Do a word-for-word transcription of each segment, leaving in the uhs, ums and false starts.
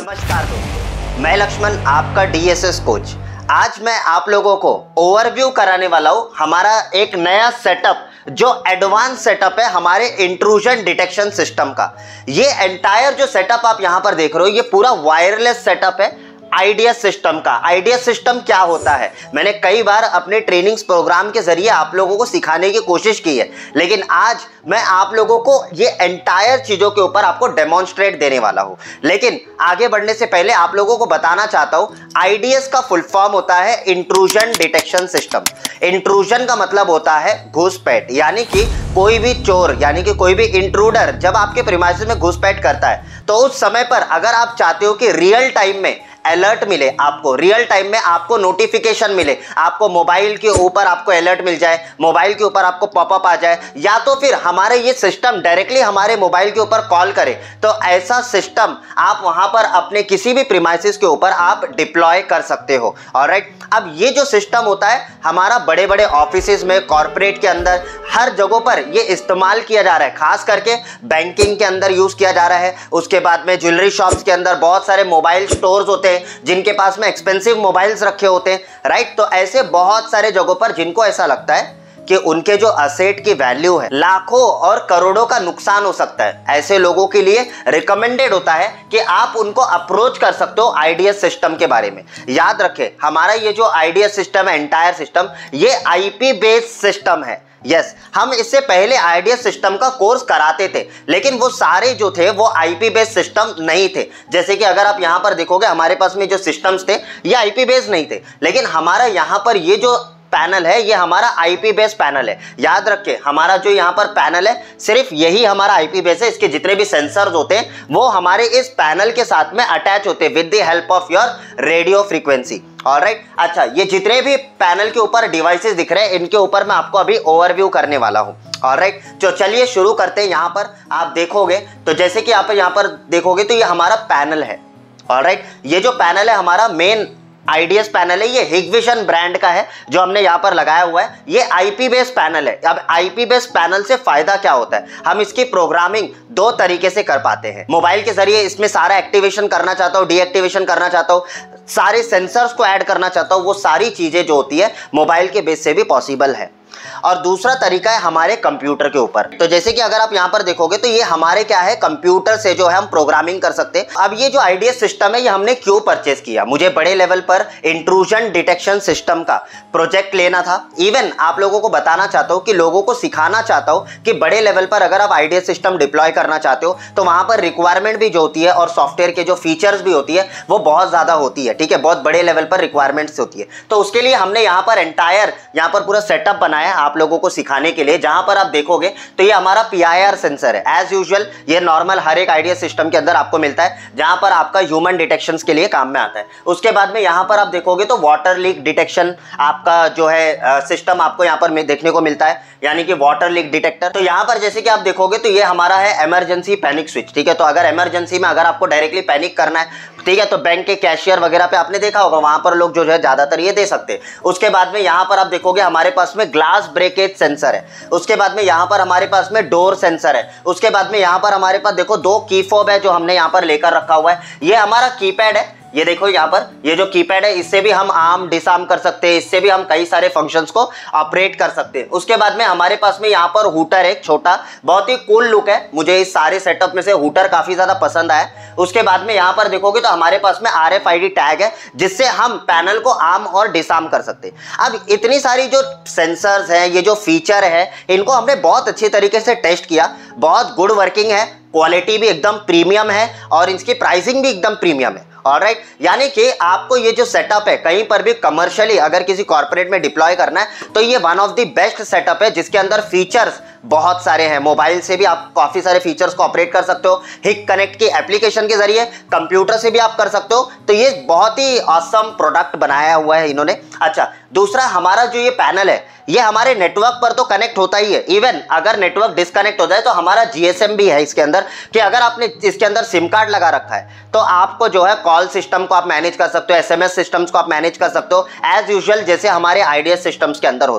नमस्कार दोस्तों, मैं लक्ष्मण आपका डीएसएस कोच। आज मैं आप लोगों को ओवरव्यू कराने वाला हूं हमारा एक नया सेटअप जो एडवांस सेटअप है हमारे इंट्रूजन डिटेक्शन सिस्टम का। ये एंटायर जो सेटअप आप यहां पर देख रहे हो ये पूरा वायरलेस सेटअप है आईडीएस सिस्टम का। आईडीएस सिस्टम क्या होता है मैंने कई बार अपने ट्रेनिंग्स प्रोग्राम के जरिए आप लोगों को सिखाने की कोशिश की है, लेकिन आज मैं आप लोगों को ये एंटायर चीजों के ऊपर आपको डेमोन्स्ट्रेट देने वाला हूं। लेकिन आगे बढ़ने से पहले आप लोगों को बताना चाहता हूं आईडीएस का फुल फॉर्म होता है इंट्रूजन डिटेक्शन सिस्टम। इंट्रूजन का मतलब होता है घुसपैठ, यानी कि कोई भी चोर यानी कि कोई भी इंट्रूडर जब आपके प्रीमाइसेस में घुसपैठ करता है तो उस समय पर अगर आप चाहते हो कि रियल टाइम में अलर्ट मिले, आपको रियल टाइम में आपको नोटिफिकेशन मिले, आपको मोबाइल के ऊपर आपको अलर्ट मिल जाए, मोबाइल के ऊपर आपको पॉपअप आ जाए, या तो फिर हमारे ये सिस्टम डायरेक्टली हमारे मोबाइल के ऊपर कॉल करे, तो ऐसा सिस्टम आप वहां पर अपने किसी भी प्रीमाइसेस के ऊपर आप डिप्लॉय कर सकते हो। ऑलराइट, अब ये जो सिस्टम होता है हमारा बड़े बड़े ऑफिसेज में, कॉर्पोरेट के अंदर, हर जगहों पर ये इस्तेमाल किया जा रहा है। खास करके बैंकिंग के अंदर यूज किया जा रहा है। उसके बाद में ज्वेलरी शॉप्स के अंदर बहुत सारे मोबाइल स्टोर्स होते हैं जिनके पास में एक्सपेंसिव मोबाइल्स रखे होते हैं, राइट। तो ऐसे बहुत सारे जगहों पर जिनको ऐसा लगता है कि उनके जो असेट की वैल्यू है लाखों और करोड़ों का नुकसान हो सकता है, ऐसे लोगों के लिए रिकमेंडेड होता है कि आप उनको अप्रोच कर सकते हो आईडीएस सिस्टम के बारे में। याद रखें हमारा ये जो आईडीएस सिस्टम है एंटायर सिस्टम, ये आईपी बेस्ड सिस्टम है। यस yes, हम इससे पहले आईडीएस सिस्टम का कोर्स कराते थे, लेकिन वो सारे जो थे वो आईपी बेस्ड सिस्टम नहीं थे। जैसे कि अगर आप यहां पर देखोगे हमारे पास में जो सिस्टम्स थे ये आईपी बेस्ड नहीं थे, लेकिन हमारा यहां पर ये जो पैनल है ये हमारा आईपी बेस्ड पैनल है। याद रखें हमारा जो यहाँ पर पैनल है सिर्फ यही हमारा आईपी बेस्ड है। इसके जितने भी सेंसर्स होते हैं वो हमारे इस पैनल के साथ में अटैच होते हैं with the help of your radio frequency. Alright, अच्छा ये जितने भी पैनल के ऊपर डिवाइसेस दिख रहे हैं इनके ऊपर मैं आपको अभी ओवरव्यू करने वाला हूँ। ऑलराइट, तो चलिए शुरू करते हैं। यहाँ पर आप देखोगे तो जैसे कि आप यहाँ पर देखोगे तो ये हमारा पैनल है। ऑलराइट, ये जो पैनल है हमारा मेन आईडीएस पैनल है, ये हिगविजन ब्रांड का है जो हमने यहाँ पर लगाया हुआ है। ये आईपी बेस्ड पैनल है। अब आईपी बेस्ड पैनल से फायदा क्या होता है, हम इसकी प्रोग्रामिंग दो तरीके से कर पाते हैं। मोबाइल के जरिए इसमें सारा एक्टिवेशन करना चाहता हूँ, डीएक्टिवेशन करना चाहता हूँ, सारे सेंसर्स को ऐड करना चाहता हूँ, वो सारी चीजें जो होती है मोबाइल के बेस से भी पॉसिबल है। और दूसरा तरीका है हमारे कंप्यूटर के ऊपर। तो जैसे कि अगर आप यहां पर देखोगे तो ये हमारे क्या है कंप्यूटर से जो है हम प्रोग्रामिंग कर सकते हैं। अब ये जो आईडीएस सिस्टम है ये हमने क्यों परचेज किया, मुझे बड़े लेवल पर इंट्रूजन डिटेक्शन सिस्टम का प्रोजेक्ट लेना था। इवन आप लोगों को बताना चाहता हूं कि लोगों को सिखाना चाहता हूं कि बड़े लेवल पर अगर आप आईडीएस सिस्टम डिप्लॉय करना चाहते हो तो वहां पर रिक्वायरमेंट भी जो होती है और सॉफ्टवेयर के जो फीचर्स भी होती है वो बहुत ज्यादा होती है। ठीक है, बहुत बड़े लेवल पर रिक्वायरमेंट्स होती है। तो उसके लिए हमने यहाँ पर एंटायर यहाँ पर पूरा सेटअप बनाया आप लोगों को सिखाने के लिए। जहां पर आप देखोगे तो ये हमारा पीआईआर सेंसर है। एज यूजुअल ये नॉर्मल हर एक आईडीएस सिस्टम के अंदर आपको मिलता है, जहां पर आपका ह्यूमन डिटेक्शन के लिए काम में आता है। उसके बाद में यहां पर आप देखोगे तो वाटर लीक डिटेक्शन आपका जो है सिस्टम आपको यहां पर देखने को मिलता है, यानी कि वाटर लीक डिटेक्टर। तो यहां पर जैसे कि आप देखोगे तो ये हमारा है इमरजेंसी पैनिक स्विच। ठीक है, तो अगर इमरजेंसी में अगर आपको डायरेक्टली पैनिक करना है, ठीक है, तो बैंक के कैशियर वगैरह पे आपने देखा होगा वहां पर लोग जो है ज्यादातर ये दे सकते हैं। उसके बाद में यहां पर आप देखोगे हमारे पास में ग्लास ब्रेकेज सेंसर है। उसके बाद में यहां पर हमारे पास में डोर सेंसर है। उसके बाद में यहां पर हमारे पास देखो दो की फोब है जो हमने यहां पर लेकर रखा हुआ है। ये हमारा कीपैड है, ये देखो यहाँ पर ये जो कीपैड है इससे भी हम आर्म डिसआर्म कर सकते हैं, इससे भी हम कई सारे फंक्शंस को ऑपरेट कर सकते हैं। उसके बाद में हमारे पास में यहाँ पर हूटर है छोटा, बहुत ही कूल लुक है, मुझे इस सारे सेटअप में से हूटर काफी ज्यादा पसंद आया। उसके बाद में यहाँ पर देखोगे तो हमारे पास में आरएफआईडी टैग है जिससे हम पैनल को आर्म और डिसआर्म कर सकते हैं। अब इतनी सारी जो सेंसर्स हैं, ये जो फीचर है, इनको हमने बहुत अच्छी तरीके से टेस्ट किया, बहुत गुड वर्किंग है, क्वालिटी भी एकदम प्रीमियम है और इसकी प्राइसिंग भी एकदम प्रीमियम है। ऑलराइट, यानी कि आपको ये जो सेटअप है कहीं पर भी कमर्शियली अगर किसी कॉर्पोरेट में डिप्लॉय करना है तो ये one of the best setup है जिसके अंदर फीचर्स बहुत सारे हैं। मोबाइल से भी आप काफी सारे फीचर्स को ऑपरेट कर सकते हो, हिक कनेक्ट की एप्लीकेशन के जरिए कंप्यूटर से भी आप कर सकते हो। तो ये बहुत ही ऑसम प्रोडक्ट बनाया हुआ है इन्होंने। अच्छा, दूसरा हमारा जो ये पैनल है ये हमारे नेटवर्क पर तो कनेक्ट होता ही है। इवन अगर नेटवर्क डिस्कनेक्ट हो जाए तो हमारा जीएसएम भी है इसके अंदर, कि अगर आपने इसके अंदर सिम कार्ड लगा रखा है तो आपको जो है कॉल सिस्टम को आप मैनेज कर सकते हो, एसएमएस सिस्टम्स को आप मैनेज कर सकते हो एज यूजुअल जैसे हमारे आईडीएस सिस्टम्स के अंदर होता है।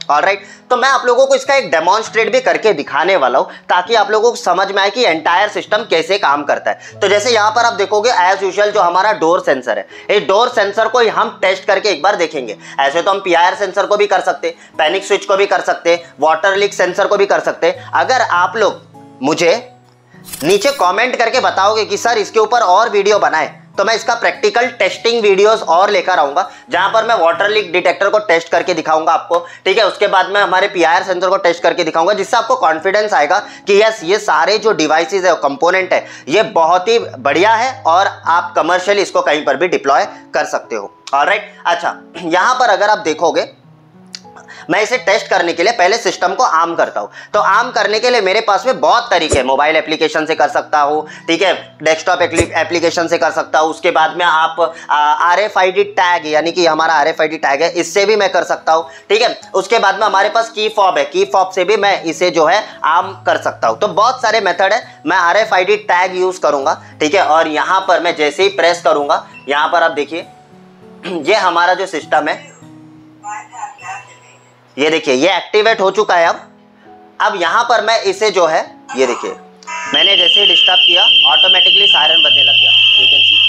ऑलराइट, तो मैं आप लोगों को इसका एक डेमोन्स्ट्रेट भी करके दिखाने वाला हूं ताकि आप लोगों को समझ में आए कि एंटायर सिस्टम कैसे काम करता है। तो जैसे यहां पर आप देखोगे एज यूजुअल जो हमारा डोर सेंसर है, इस डोर सेंसर को हम टेस्ट करके एक बार देखेंगे। ऐसे तो हम पीआईआर सेंसर को भी कर सकते, पैनिक स्विच को भी कर सकते, वाटर लीक सेंसर को भी कर सकते। अगर आप लोग मुझे नीचे कमेंट करके बताओगे कि सर इसके ऊपर और वीडियो बनाए, तो मैं इसका प्रैक्टिकल टेस्टिंग वीडियोस और लेकर आऊंगा जहां पर मैं वाटर लीक डिटेक्टर को टेस्ट करके दिखाऊंगा आपको, ठीक है। उसके बाद मैं हमारे पीआईआर सेंसर को टेस्ट करके दिखाऊंगा, जिससे आपको कॉन्फिडेंस आएगा कि यस ये सारे जो डिवाइसेस है, कंपोनेंट है, ये बहुत ही बढ़िया है और आप कमर्शियली इसको कहीं पर भी डिप्लॉय कर सकते हो। ऑलराइट, अच्छा यहां पर अगर आप देखोगे मैं इसे टेस्ट करने के लिए पहले सिस्टम को आर्म करता हूं। तो आर्म करने के लिए मेरे पास में बहुत तरीके हैं, मोबाइल एप्लीकेशन से कर सकता हूं, ठीक है, डेस्कटॉप एप्लीकेशन से कर सकता हूं। उसके बाद में आप आरएफआईडी टैग यानी कि हमारा आरएफआईडी टैग है, इससे भी मैं कर सकता हूं, ठीक है। उसके बाद में हमारे पास की फॉब है, की फॉब से भी मैं इसे जो है आर्म कर सकता हूं। तो बहुत सारे मेथड है, मैं आरएफआईडी टैग यूज करूंगा, ठीक है। और यहां पर मैं जैसे ही प्रेस करूंगा, यहां पर आप देखिए ये हमारा जो सिस्टम है, ये देखिए ये एक्टिवेट हो चुका है। अब अब यहां पर मैं इसे जो है, ये देखिए मैंने जैसे ही डिस्टर्ब किया ऑटोमेटिकली सायरन बजने लग गया, यू कैन सी।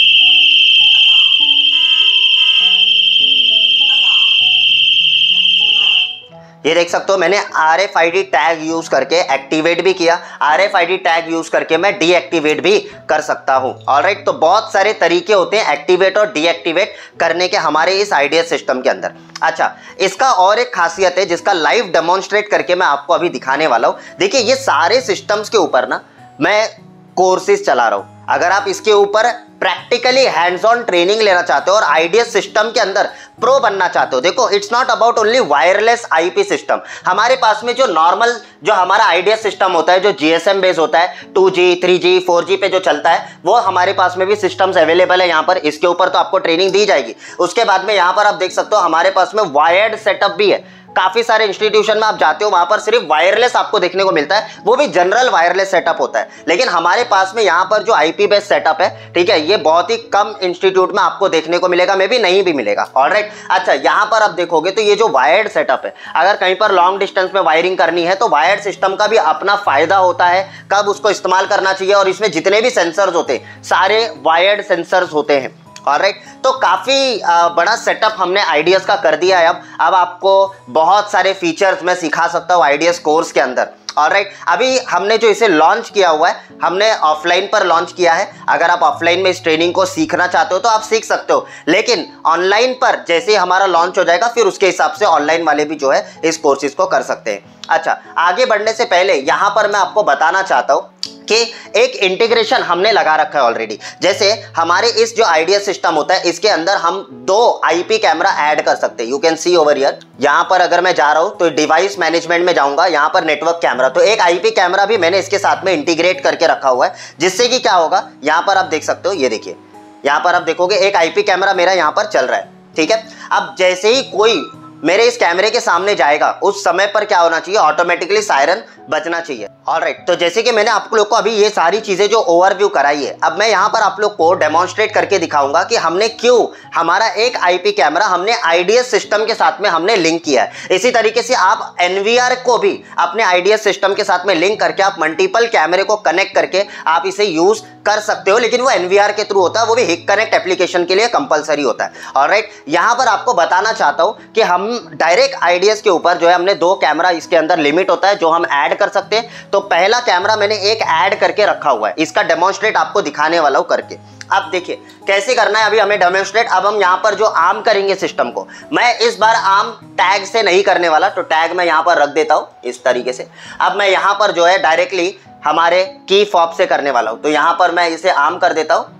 ये देख सकते हो मैंने आरएफआईडी टैग यूज करके एक्टिवेट भी किया, आरएफआईडी टैग यूज करके मैं डीएक्टिवेट भी कर सकता हूं। ऑलराइट, तो बहुत सारे तरीके होते हैं एक्टिवेट और डीएक्टिवेट करने के हमारे इस आईडीएस सिस्टम के अंदर। अच्छा, इसका और एक खासियत है जिसका लाइव डेमोन्स्ट्रेट करके मैं आपको अभी दिखाने वाला हूं। देखिए ये सारे सिस्टम्स के ऊपर ना मैं कोर्सेज चला रहा हूं। अगर आप इसके ऊपर प्रैक्टिकली हैंड्स ऑन ट्रेनिंग लेना चाहते हो और आईडीएस सिस्टम के अंदर प्रो बनना चाहते हो, देखो it's not about only wireless IP system. हमारे पास में जो नॉर्मल जो हमारा आईडीएस सिस्टम होता है, जो जीएसएम बेस होता है, two G, three G, four G पे जो चलता है, वो हमारे पास में भी सिस्टम्स अवेलेबल है यहाँ पर। इसके ऊपर तो आपको ट्रेनिंग दी जाएगी। उसके बाद में यहाँ पर आप देख सकते हो हमारे पास में वायर्ड सेटअप भी है। काफी सारे इंस्टीट्यूशन में आप जाते हो, वहां पर सिर्फ वायरलेस आपको देखने को मिलता है, वो भी जनरल वायरलेस सेटअप होता है। लेकिन हमारे पास में यहाँ पर जो आईपी बेस्ड सेटअप है, ठीक है, ये बहुत ही कम इंस्टीट्यूट में आपको देखने को मिलेगा, मे भी नहीं भी मिलेगा। ऑलराइट, अच्छा यहाँ पर आप देखोगे तो ये जो वायर्ड सेटअप है, अगर कहीं पर लॉन्ग डिस्टेंस में वायरिंग करनी है तो वायर्ड सिस्टम का भी अपना फायदा होता है, कब उसको इस्तेमाल करना चाहिए। और इसमें जितने भी सेंसर्स होते हैं सारे वायर्ड सेंसर्स होते हैं। ऑलराइट, तो काफी बड़ा सेटअप हमने आईडीएस का कर दिया है। अब अब आपको बहुत सारे फीचर्स मैं सिखा सकता हूँ आईडीएस कोर्स के अंदर। ऑलराइट, अभी हमने जो इसे लॉन्च किया हुआ है, हमने ऑफलाइन पर लॉन्च किया है। अगर आप ऑफलाइन में इस ट्रेनिंग को सीखना चाहते हो तो आप सीख सकते हो, लेकिन ऑनलाइन पर जैसे ही हमारा लॉन्च हो जाएगा फिर उसके हिसाब से ऑनलाइन वाले भी जो है इस कोर्सेज को कर सकते हैं। अच्छा, आगे बढ़ने से पहले यहां पर मैं आपको बताना चाहता हूं कि एक इंटीग्रेशन हमने लगा रखा है ऑलरेडी। जैसे हमारे इस जो आईडीएस सिस्टम होता है, इसके अंदर हम दो आईपी कैमरा ऐड कर सकते हैं। You can see over here. यहां पर अगर मैं जा रहा हूं तो डिवाइस मैनेजमेंट में जाऊंगा, यहां पर नेटवर्क कैमरा, तो एक आईपी कैमरा भी मैंने इसके साथ में इंटीग्रेट करके रखा हुआ है, जिससे कि क्या होगा, यहां पर आप देख सकते हो, ये देखिए यहां पर आप देखोगे एक आईपी कैमरा मेरा यहां पर चल रहा है, ठीक है। अब जैसे ही कोई मेरे इस कैमरे के सामने जाएगा उस समय पर क्या होना चाहिए, ऑटोमेटिकली सायरन बजना चाहिए। ऑलराइट, तो जैसे कि मैंने आप लोग को अभी ये सारी चीजें जो ओवरव्यू कराई है, अब मैं यहाँ पर आप लोग को डेमोन्स्ट्रेट करके दिखाऊंगा कि हमने क्यों हमारा एक आईपी कैमरा हमने आईडीएस सिस्टम के साथ में हमने लिंक किया है। इसी तरीके से आप एनवीआर को भी अपने आईडीएस सिस्टम के साथ में लिंक करके आप मल्टीपल कैमरे को कनेक्ट करके आप इसे यूज कर सकते हो, लेकिन वो एनवीआर के थ्रू होता है, वो भी हिक कनेक्ट एप्लीकेशन के लिए कंपलसरी होता है। ऑलराइट, यहां पर आपको बताना चाहता हूं कि हम डायरेक्ट आईडीएस के ऊपर जो है हमने दो कैमरा इसके अंदर लिमिट होता है जो हम ऐड कर सकते हैं। तो पहला कैमरा मैंने एक ऐड करके रखा हुआ है, इसका डेमोन्स्ट्रेट आपको दिखाने वाला हूं करके। अब देखिए कैसे करना है, अभी हमें डेमोन्स्ट्रेट। अब हम यहां पर जो आर्म करेंगे सिस्टम को, मैं इस बार आर्म टैग से नहीं करने वाला, तो टैग मैं यहां पर रख देता हूं इस तरीके से। अब मैं यहां पर जो है डायरेक्टली हमारे की फॉब से करने वाला हूं, तो यहां पर मैं इसे आर्म कर देता हूं।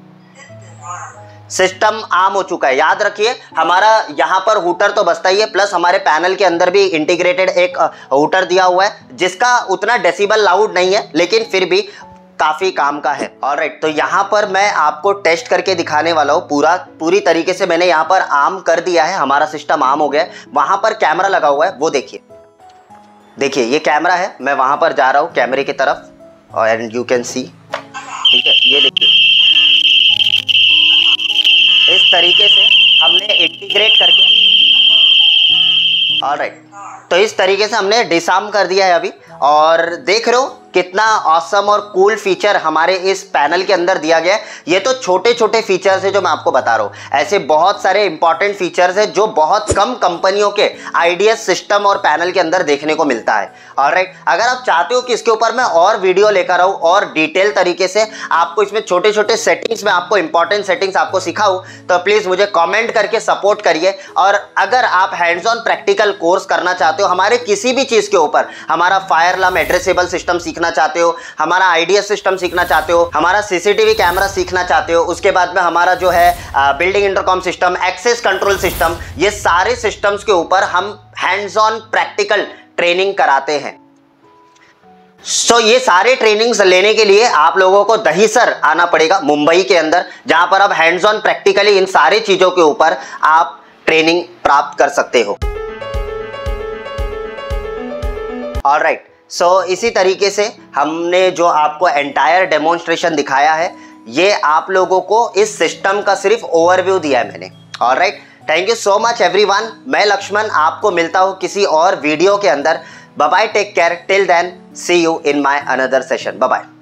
सिस्टम आर्म हो चुका है। याद रखिए हमारा यहाँ पर हुटर तो बजता ही है, प्लस हमारे पैनल के अंदर भी इंटीग्रेटेड एक हुटर दिया हुआ है जिसका उतना डेसिबल लाउड नहीं है, लेकिन फिर भी काफी काम का है। ऑलराइट, तो यहाँ पर मैं आपको टेस्ट करके दिखाने वाला हूँ। पूरा पूरी तरीके से मैंने यहाँ पर आर्म कर दिया है, हमारा सिस्टम आर्म हो गया है। वहां पर कैमरा लगा हुआ है, वो देखिए देखिए ये कैमरा है, मैं वहां पर जा रहा हूँ कैमरे की तरफ और एंड यू कैन सी, ठीक है, ये देखिए इस तरीके से हमने इंटीग्रेट करके। ऑलराइट, तो इस तरीके से हमने डिसआर्म कर दिया है अभी, और देख रहे हो कितना ऑसम और कूल फीचर हमारे इस पैनल के अंदर दिया गया है। ये तो छोटे छोटे फीचर्स है जो मैं आपको बता रहा हूँ, ऐसे बहुत सारे इंपॉर्टेंट फीचर्स है जो बहुत कम कंपनियों के आईडीएस सिस्टम और पैनल के अंदर देखने को मिलता है। ऑलराइट, अगर आप चाहते हो कि इसके ऊपर मैं और वीडियो लेकर आऊँ और डिटेल तरीके से आपको इसमें छोटे छोटे सेटिंग्स में आपको इंपॉर्टेंट सेटिंग्स आपको सिखाऊं, तो प्लीज मुझे कॉमेंट करके सपोर्ट करिए। और अगर आप हैंड्स ऑन प्रैक्टिकल कोर्स करना चाहते हो हमारे किसी भी चीज के ऊपर, हमारा फायर अलार्म एड्रेसेबल सिस्टम सीखना चाहते हो, हमारा आईडीएस सिस्टम सीखना चाहते हो, हमारा सीसीटीवी कैमरा सीखना चाहते हो, उसके बाद में हमारा जो है building intercom system, access control system, ये सारे सिस्टम्स के ऊपर हम हैंड्स ऑन प्रैक्टिकल ट्रेनिंग कराते हैं। सो so, ये सारे ट्रेनिंग्स लेने के लिए आप लोगों को दहीसर आना पड़ेगा मुंबई के अंदर, जहां पर आप हैंड्स ऑन प्रैक्टिकली इन सारी चीजों के ऊपर आप ट्रेनिंग प्राप्त कर सकते हो। ऑलराइट, सो so, इसी तरीके से हमने जो आपको एंटायर डेमोन्स्ट्रेशन दिखाया है, ये आप लोगों को इस सिस्टम का सिर्फ ओवरव्यू दिया है मैंने। Alright, thank you so much everyone. मैं लक्ष्मण आपको मिलता हूं किसी और वीडियो के अंदर। Bye bye, take care, till then see you in my another session. Bye bye.